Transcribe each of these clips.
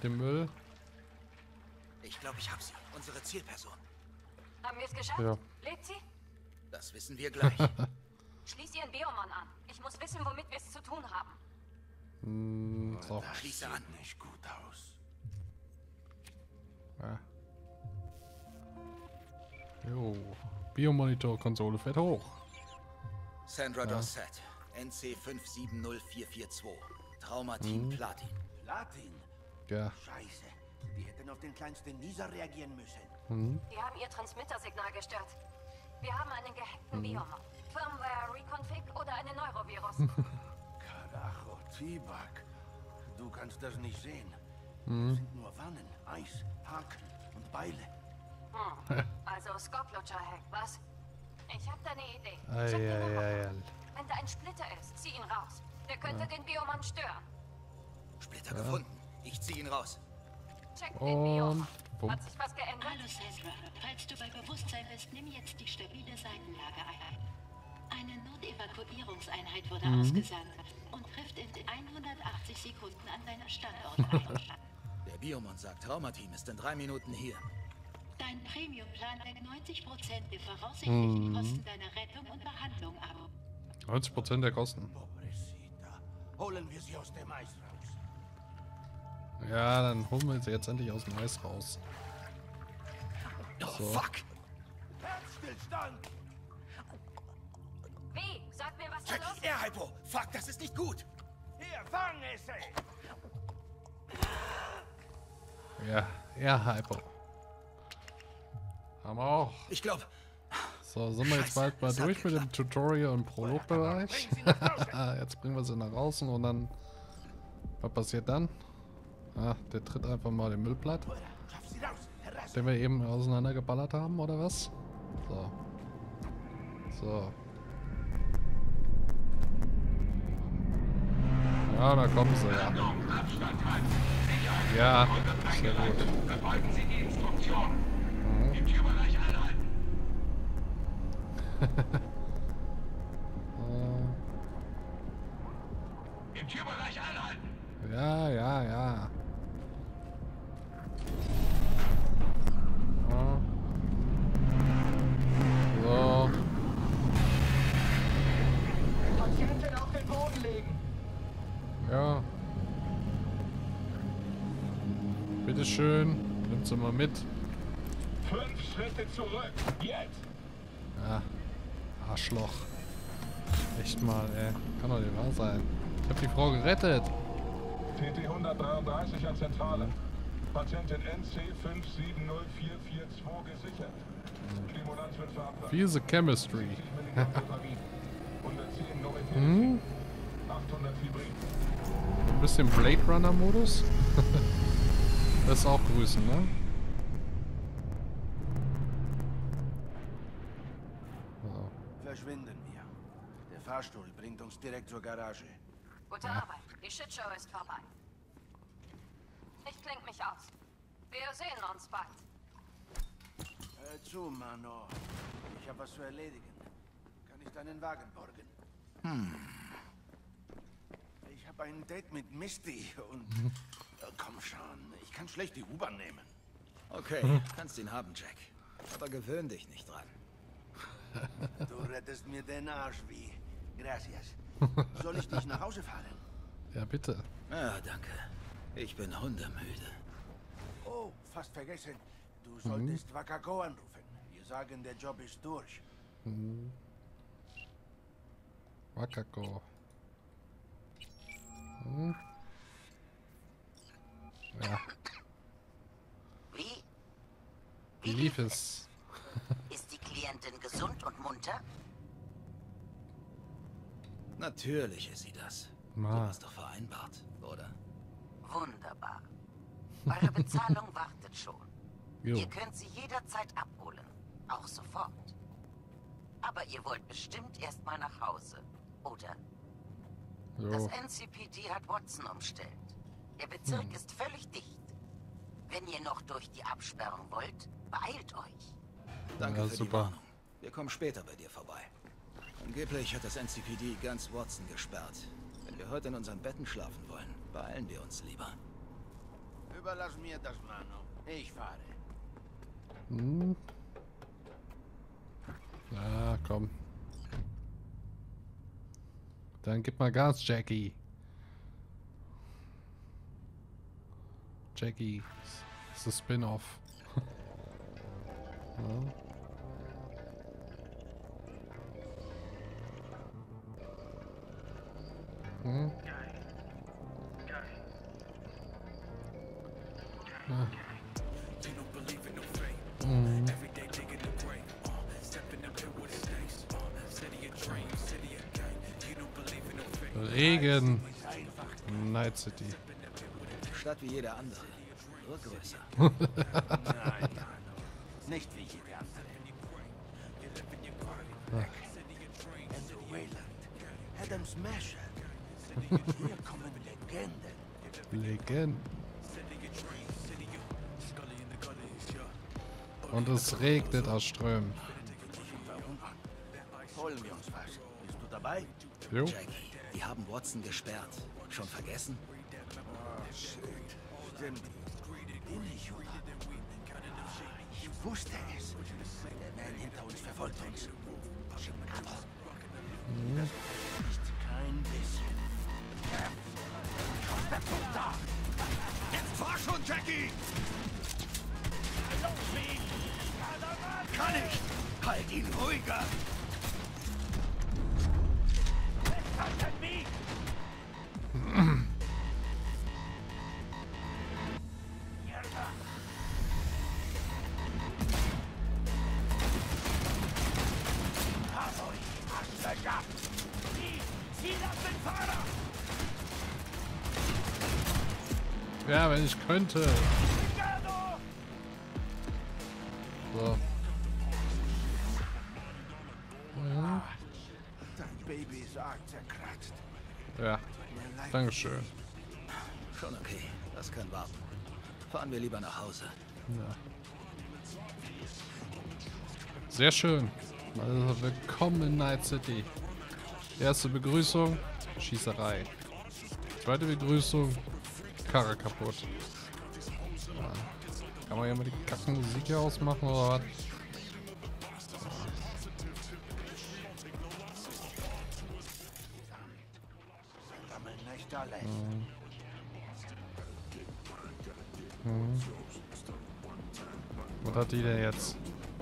dem Müll. Ich glaube, ich habe sie. Unsere Zielperson. Haben wir es geschafft? Ja. Lebt sie? Das wissen wir gleich. Schließ ihren Biomon an. Ich muss wissen, womit wir es zu tun haben. So. Schließe an. Nicht gut aus. Ja. Jo. Biomonitor-Konsole fährt hoch. Sandra Dorset. NC 570442. Traumateam Platin. Platin? Ja. Scheiße. Die hätten auf den kleinsten Nieser reagieren müssen. Die haben ihr Transmittersignal gestört. Wir haben einen gehackten Biomon. Firmware Reconfig oder einen Neurovirus. Carajo, Tibak. Du kannst das nicht sehen. Das sind nur Wannen, Eis, Haken und Beile. Also Skoplutscher-Hack, was? Ich hab da eine Idee. Check den Nummer. Eieieiei. Wenn da ein Splitter ist, zieh ihn raus. Der könnte den Biomon stören. Splitter gefunden. Ich ziehe ihn raus. Check den Biomon. bumm. Hat sich was geändert? Hallo Sandra, falls du bei Bewusstsein bist, nimm jetzt die stabile Seitenlage ein. Eine Notevakuierungseinheit wurde ausgesandt und trifft in 180 Sekunden an deiner Standort ein. Der Biomon sagt, Traumateam ist in 3 Minuten hier. Dein Premium-Plan deckt 90% der voraussichtlichen Kosten deiner Rettung und Behandlung ab. 90% der Kosten. Pobrecita. Holen wir sie aus dem Eis raus. Ja, dann holen wir sie jetzt endlich aus dem Eis raus. Oh, So. fuck. Herzstillstand! Wie? Sag mir, was da Check, los ist. Hypo. Fuck, das ist nicht gut. Hier, fang es, ey! Ja, Hypo. Haben wir auch. Ich glaube, So, sind wir jetzt Scheiße, bald mal es hat durch mit dem Tutorial im Prologbereich. Jetzt bringen wir sie nach außen und dann... Was passiert dann? Ah, der tritt einfach mal den Müll platt, Schaff sie raus! Heraus! den wir eben auseinandergeballert haben, oder was? So. So. Ja, da kommen sie, ja. Ja, sehr gut. Befolgen Sie die Instruktion. Im Türbereich anhalten. Im Türbereich anhalten. Ja. Ja. So. Patientin auf den Boden legen. Ja. Bitteschön. Nimmt sie mal mit. 5 Schritte zurück. Jetzt. Ja. Arschloch. Echt mal, ey. Kann doch nicht wahr sein. Ich hab die Frau gerettet. TT 133 an Zentrale. Patientin NC 570442 gesichert. Stimulanz wird verabreicht. Fiese Chemistry. 60 Milligramm Dopamin. 110 Norepinephrine. 800 Fibrin. Ein bisschen Blade Runner Modus. Das auch grüßen, ne? So. Verschwinden wir. Der Fahrstuhl bringt uns direkt zur Garage. Gute Arbeit. Die Shitshow ist vorbei. Ich kling mich aus. Wir sehen uns bald. Hör zu, Mano. Ich habe was zu erledigen. Kann ich deinen Wagen borgen? Ich habe ein Date mit Misty und... komm schon, ich kann schlecht die U-Bahn nehmen. okay, kannst ihn haben, Jack. Aber gewöhn dich nicht dran. Du rettest mir den Arsch, wie. Gracias. Soll ich dich nach Hause fahren? Ja, bitte. Ja, danke. Ich bin hundemüde. Oh, fast vergessen. Du solltest Wakako anrufen. Wir sagen, der Job ist durch. Wakako. Hm. Ja, wie lief es? Ist die Klientin gesund und munter? Natürlich ist sie das. Du Ma. hast doch vereinbart, oder? Wunderbar. Eure Bezahlung wartet schon. Jo. Ihr könnt sie jederzeit abholen. Auch sofort. Aber ihr wollt bestimmt erstmal nach Hause, oder? Das Jo. NCPD hat Watson umstellt. Der Bezirk ist völlig dicht. Wenn ihr noch durch die Absperrung wollt, beeilt euch. Danke Ja, für die super. Warnung. Wir kommen später bei dir vorbei. Angeblich hat das NCPD ganz Watson gesperrt. Wenn wir heute in unseren Betten schlafen wollen, beeilen wir uns lieber. Überlass mir das, Mano. Ich fahre. Hm. Na, komm. Dann gib mal Gas, Jackie. Jackie ist das Spin-off. Ja. Hm. Ja. Mhm. Regen. Night City. Stadt wie jeder andere. Nur größer. Nein, Mano. Nicht wie jede andere. Andrew Wayland. Adam Smasher. Hier kommen Legenden. Legend. Und es regnet aus Strömen. Holen wir uns was. Bist du dabei? Jo. Jackie, die haben Watson gesperrt. Schon vergessen? Oh, shit. Stimmt. Bin ich, oder? Ich wusste es. Der Mann hinter uns verfolgt uns. Chicago. Das ist kein bisschen. Da! Jetzt fahr schon, Jackie! Kann ich! Halt ihn ruhiger! Ja, wenn ich könnte. So. Ja. Dein Baby ist arg zerkratzt. Ja. Dankeschön. Schon okay. Das kann warten. Fahren wir lieber nach Hause. Ja. Sehr schön. Also willkommen in Night City. Erste Begrüßung, Schießerei. Zweite Begrüßung, Karre kaputt. Ja. Kann man ja mal die Kackenmusik hier ausmachen oder was? Sammeln nicht alles. Was hat die denn jetzt?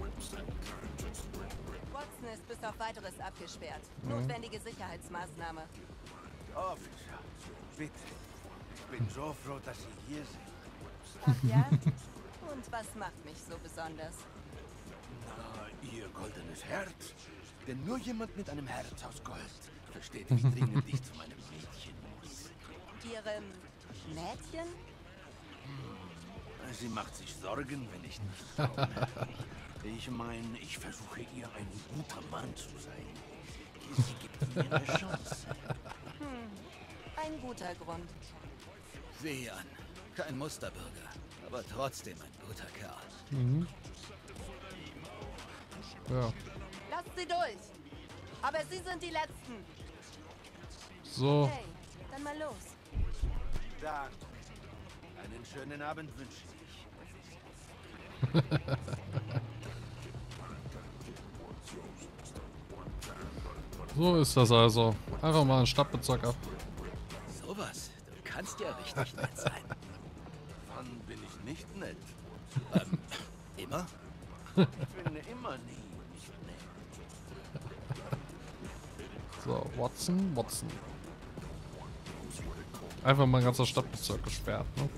Watson ist bis auf Weiteres abgesperrt. Notwendige Sicherheitsmaßnahme. Officer, bitte. Ich bin so froh, dass Sie hier sind. Ach ja? Und was macht mich so besonders? Na, Ihr goldenes Herz. Denn nur jemand mit einem Herz aus Gold versteht, wie dringend ich zu meinem Mädchen muss. Ihrem Mädchen? Sie macht sich Sorgen, wenn ich nicht komme. Ich meine, ich versuche ihr ein guter Mann zu sein. Sie gibt mir eine Chance. Ein guter Grund. Sieh an. Kein Musterbürger. Aber trotzdem ein guter Kerl. Ja. Lasst sie durch! Aber Sie sind die Letzten! So. Hey, dann mal los. Da. Einen schönen Abend wünsche ich. So ist das also. Einfach mal einen Stadtbezirk ab. Sowas. Du kannst ja richtig nett sein. Wann bin ich nicht nett? Immer? Ich bin immer nie nicht nett. So, Watson. Einfach mal ein ganzer Stadtbezirk gesperrt, ne?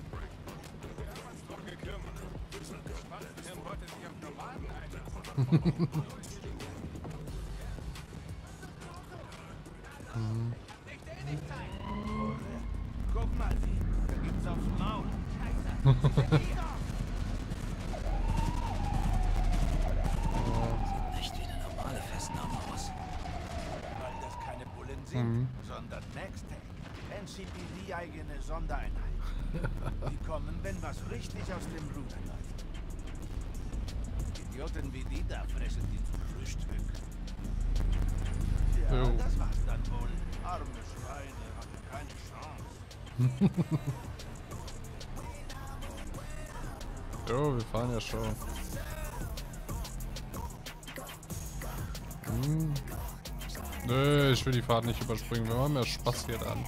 Guck mal, da gibt's aufs Maul. Nicht wie eine normale Festnahme aus. Weil das keine Bullen sind, sondern Nextech. NCPD-eigene Sondereinheit. Die kommen, wenn was richtig aus dem Ruder läuft. Idioten wie die da fressen die zum Frühstück. Ja, Jo. das war's dann wohl. Arme Schweine hatten keine Chance. Jo, wir fahren ja schon. Nö, ich will die Fahrt nicht überspringen. Wir haben ja Spaß hier dran.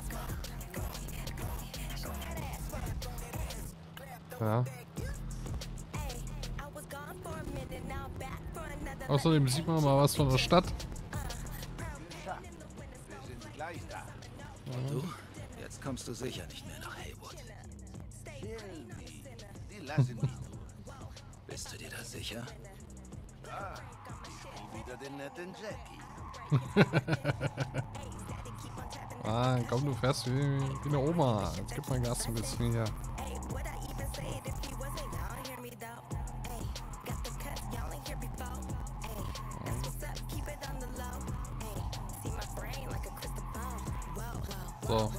Ja. Außerdem sieht man mal was von der Stadt. Wir sind gleich da. Und du? Jetzt kommst du sicher nicht mehr nach Haywood. Shelby, die lassen mich durch. Bist du dir da sicher? Ah, ich spiel wieder den netten Jackie. Ah, komm, du fährst wie eine Oma. Jetzt gib mal Gas ein bisschen hier. So.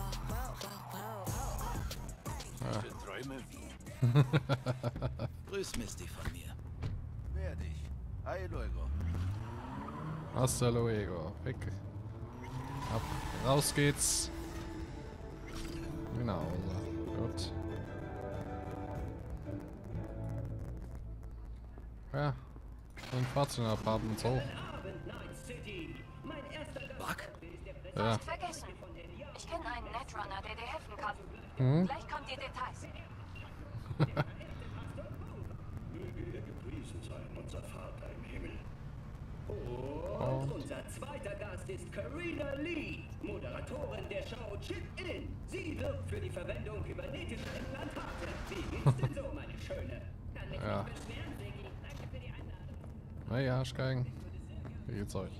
Ich träume wie. Grüß Misty von mir. Werde ich. Hi, luego. Hasta luego. Weg. Ab. Raus geht's. Genau. So. Gut. Ja. Ein Fahrzeugapartment hoch. Buck? Ja. Nicht vergessen. Ich kenne einen Netrunner, der dir helfen kann. Hm? Gleich kommen die Details. Gepriesen sei unser Vater im Himmel. Und unser zweiter Gast ist Carina Lee, Moderatorin der Show Chip In. Sie wirbt für die Verwendung kybernetischer Implantate. Wie geht's denn so, meine Schöne? Kann mich Ja. nicht beschweren, Siggi. Danke für die Einladung. Hey, Arschgeigen. Wie geht's euch?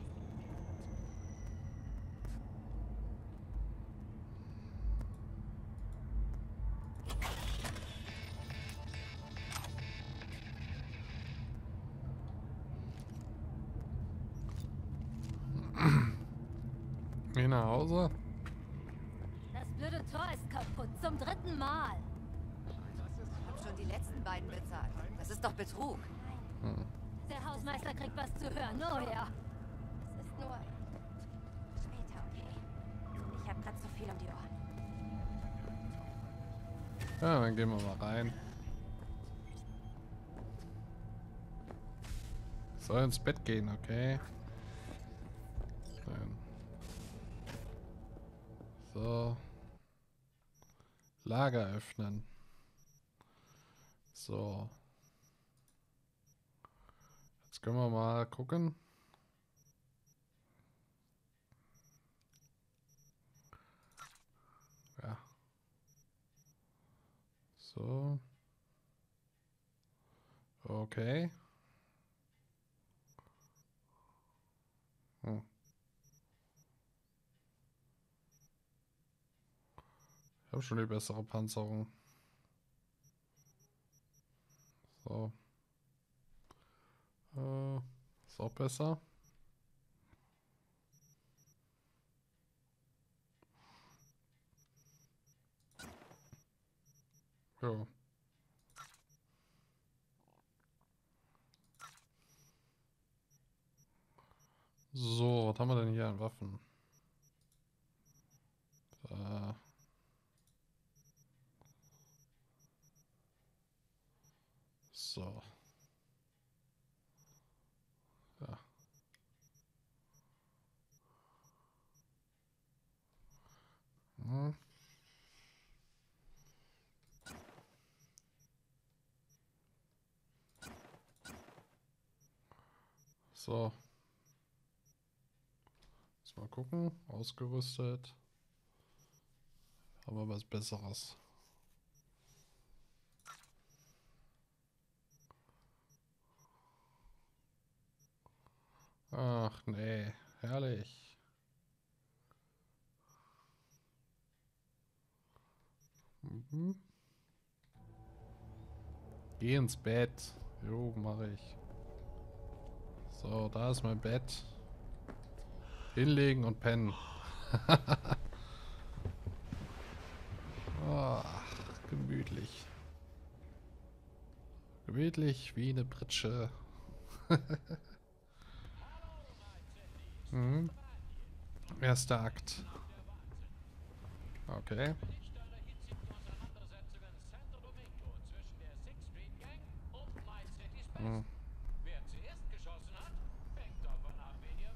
Geh nach Hause? Das blöde Tor ist kaputt. Zum 3. Mal. Ich hab schon die letzten beiden bezahlt. Das ist doch Betrug. Der Hausmeister kriegt was zu hören. Oh ja. Es ist nur... Später, okay? Ich hab grad so viel um die Ohren. Ja, dann gehen wir mal rein. Soll ins Bett gehen, okay? Dann. So. Lager öffnen. So. Jetzt können wir mal gucken. Ja. So. Okay. Hm. Ich habe schon die bessere Panzerung. So. Ist auch besser. Ja. So, was haben wir denn hier an Waffen? So. Ja. Hm. So. Jetzt mal gucken. Ausgerüstet. Haben wir was Besseres. Ach nee, herrlich. Mhm. Geh ins Bett. Jo, mache ich. So, da ist mein Bett. Hinlegen und pennen. Ach, gemütlich. Gemütlich wie eine Pritsche. Mhm. Erster Akt. Okay. Hm. Wer zuerst geschossen hat, hängt davon ab, wen ihr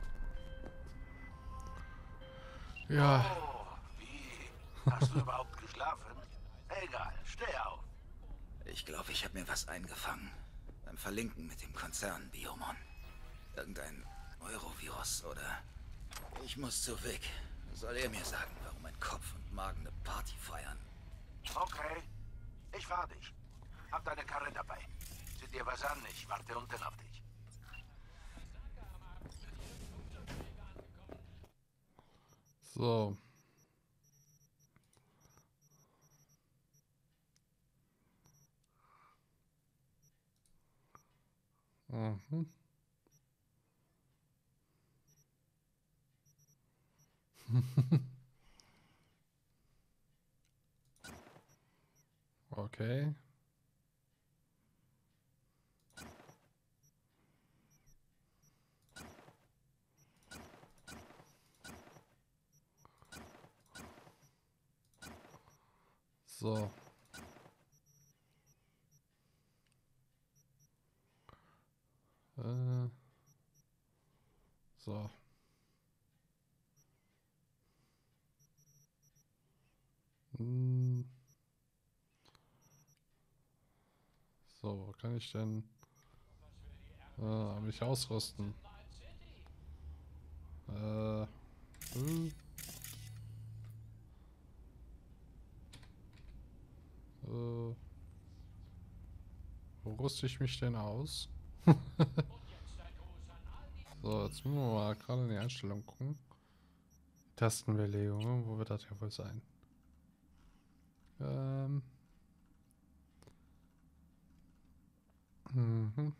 fragt. Ja. Oh, wie? Hast du überhaupt geschlafen? Egal, steh auf. Ich glaube, ich habe mir was eingefangen. Beim Verlinken mit dem Konzern Biomon. Irgendein Eurovirus oder... Ich muss zu Vic. Soll er mir sagen, warum mein Kopf und Magen eine Party feiern? Okay, ich fahr dich. Hab deine Karre dabei. Sieh dir was an, ich warte unten auf dich. So. Mhm. Okay. So. So. Hm. So, wo kann ich denn mich ausrüsten? Hm. Wo rüste ich mich denn aus? So, jetzt müssen wir mal gerade in die Einstellung gucken. Tastenbelegung, wo wird das ja wohl sein? Mhm.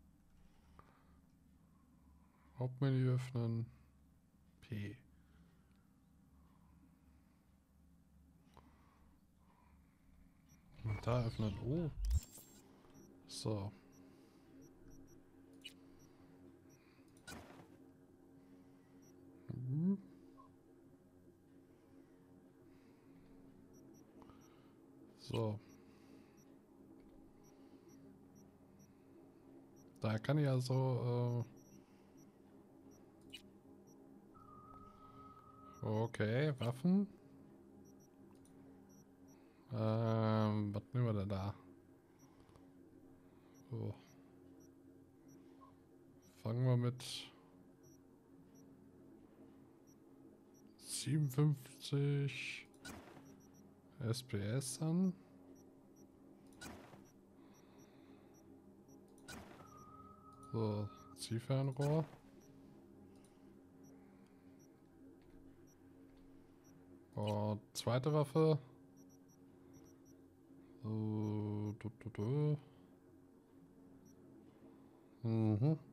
Hauptmenü öffnen. P. Und da öffnen. Oh. So. Mhm. So. Da kann ich also... okay, Waffen. Was nehmen wir denn da? So. Fangen wir mit 57 SPS an. So, Zielfernrohr. Und zweite Waffe. So, Mhm.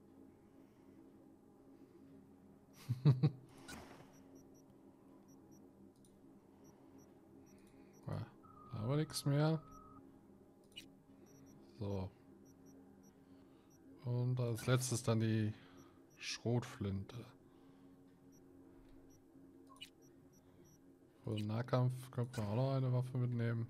Ja, da haben wir nichts mehr. So. Und als letztes dann die Schrotflinte. Für den Nahkampf könnte man auch noch eine Waffe mitnehmen.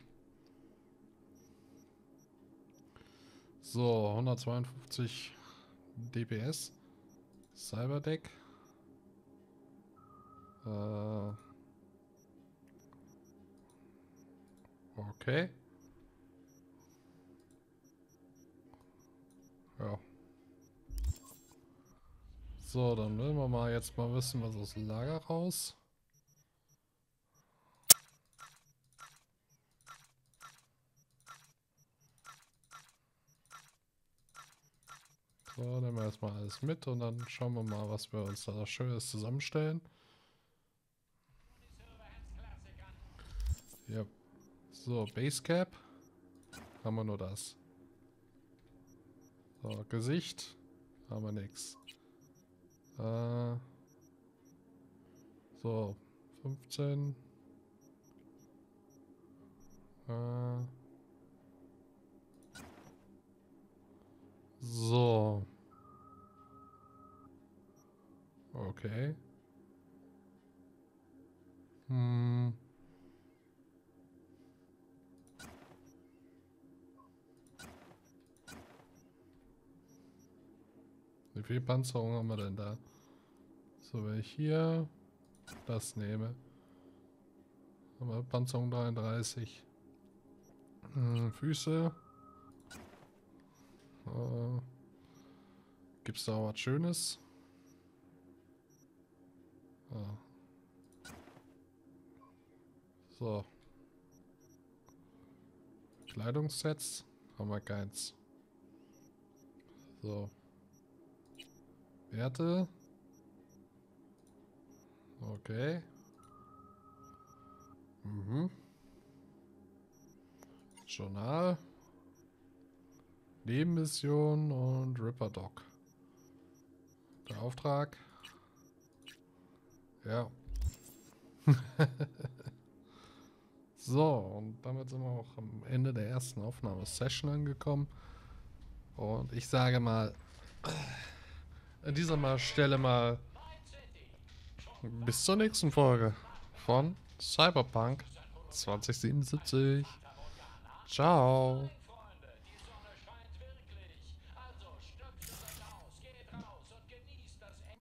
So, 152 DPS. Cyberdeck. Okay. Ja. So, dann will wir mal jetzt mal wissen, was aus dem Lager raus. So, nehmen wir erstmal alles mit und dann schauen wir mal, was wir uns da Schönes zusammenstellen. Ja. So, Basecap. Haben wir nur das. So, Gesicht. Haben wir nichts. So, 15. So. Okay. Hm. Wie viel Panzerung haben wir denn da? So, wenn ich hier das nehme, haben wir Panzerung 33. Füße. Gibt's da auch was Schönes? So. Kleidungssets haben wir keins. So. Werte. Okay. Journal. Nebenmission und Ripper Dog. Der Auftrag. Ja. So, und damit sind wir auch am Ende der ersten Aufnahmesession angekommen. Und ich sage mal, an dieser Stelle mal bis zur nächsten Folge von Cyberpunk 2077. Ciao.